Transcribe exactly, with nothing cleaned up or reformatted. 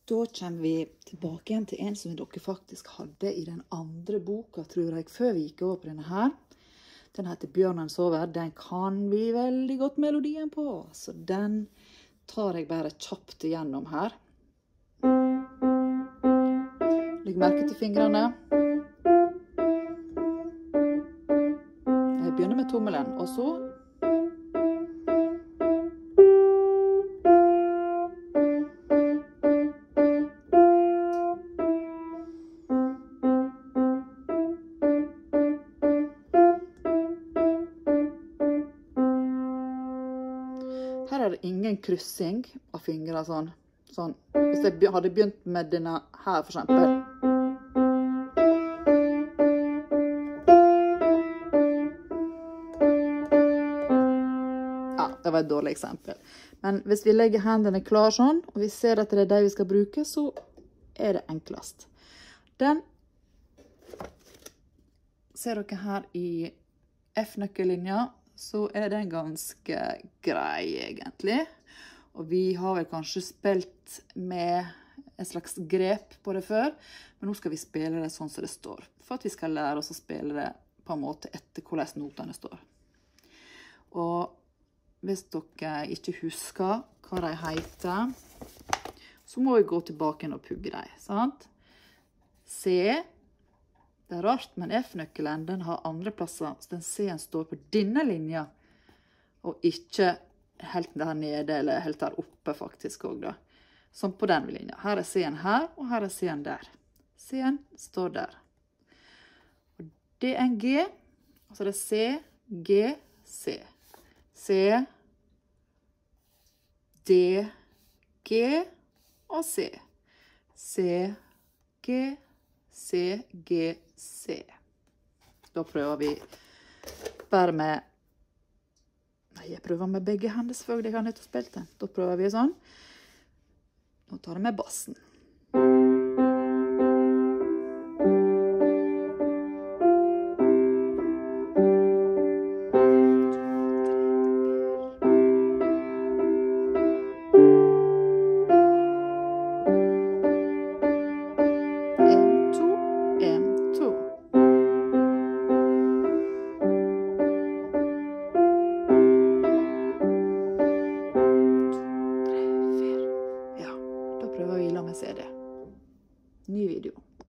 Da kommer vi tilbake igjen til en som dere faktisk hadde i den andre boka, tror jeg, før vi gikk over på denne her. Den heter Bjørnen sover. Den kan vi veldig godt melodien på, så den tar jeg bare kjapt igjennom her. Legg merke til fingrene. Jeg begynner med tommelen, og så her er det ingen kryssing av fingre sånn. sånn. Hvis jeg hadde begynt med denne her for eksempel. Ja, det var et dårlig eksempel. Men hvis vi legger hendene klar sånn, og vi ser at det er det vi skal bruke, så er det enklest. Den ser dere her i F-nøkkellinja, så er den ganske grei egentlig. Og vi har vel kanskje spilt med en slags grep på det før, men nå skal vi spille det sånn som det står, for at vi skal lære oss å spille det på en måte etter hvordan notene står. Og hvis dere ikke husker hva de heter, så må vi gå tilbake og pugge dem, sant? C. Det er rart, men F-nøkkelen, den har andre plasser, så den C-en står på denne linja, og ikke helt der nede, eller helt der oppe faktisk også da. Som på den linja. Her er C-en her, og her er C-en der. C-en står der. Og det er en G, altså det er C, G, C. C, D, G, og C. C, G, C, G, C. Da prøver vi bare med, nei, jeg prøver med begge hender selvfølgelig, jeg har nettopp spilt den. Da prøver vi sånn. Nå tar jeg med bassen.